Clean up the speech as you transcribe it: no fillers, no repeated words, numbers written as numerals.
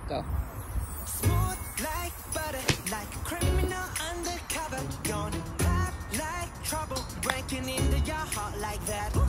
Go. Smooth like butter, like a criminal undercover. Gonna pop like trouble, breaking into your heart like that.